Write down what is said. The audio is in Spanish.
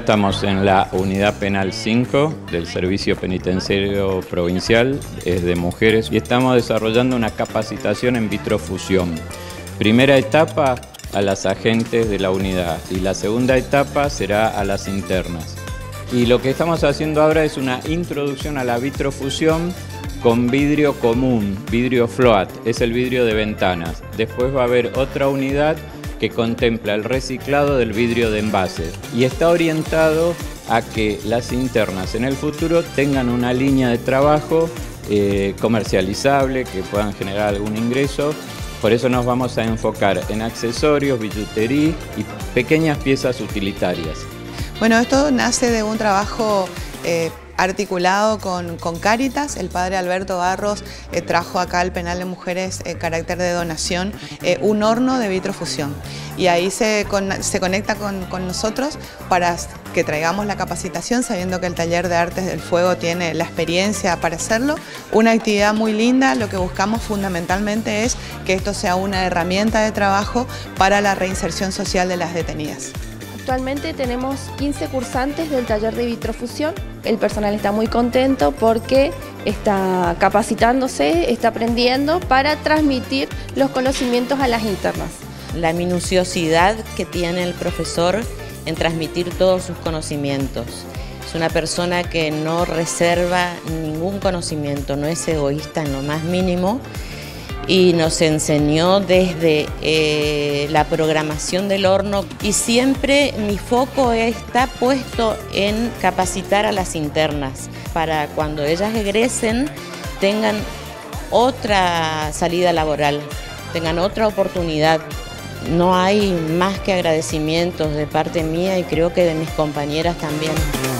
estamos en la Unidad Penal 5 del Servicio Penitenciario Provincial, es de mujeres, y estamos desarrollando una capacitación en vitrofusión. Primera etapa a las agentes de la unidad y la segunda etapa será a las internas. Y lo que estamos haciendo ahora es una introducción a la vitrofusión con vidrio común, vidrio float, es el vidrio de ventanas. Después va a haber otra unidad que contempla el reciclado del vidrio de envase y está orientado a que las internas en el futuro tengan una línea de trabajo comercializable, que puedan generar algún ingreso. Por eso nos vamos a enfocar en accesorios, billutería y pequeñas piezas utilitarias. Bueno, esto nace de un trabajo articulado con Cáritas. El padre Alberto Barros trajo acá al penal de mujeres carácter de donación un horno de vitrofusión y ahí se conecta con nosotros para que traigamos la capacitación, sabiendo que el taller de artes del fuego tiene la experiencia para hacerlo. Una actividad muy linda. Lo que buscamos fundamentalmente es que esto sea una herramienta de trabajo para la reinserción social de las detenidas. Actualmente tenemos 15 cursantes del taller de vitrofusión. El personal está muy contento porque está capacitándose, está aprendiendo para transmitir los conocimientos a las internas. La minuciosidad que tiene el profesor en transmitir todos sus conocimientos. Es una persona que no reserva ningún conocimiento, no es egoísta en lo más mínimo. Y nos enseñó desde la programación del horno y siempre mi foco está puesto en capacitar a las internas para cuando ellas egresen tengan otra salida laboral, tengan otra oportunidad. No hay más que agradecimientos de parte mía y creo que de mis compañeras también.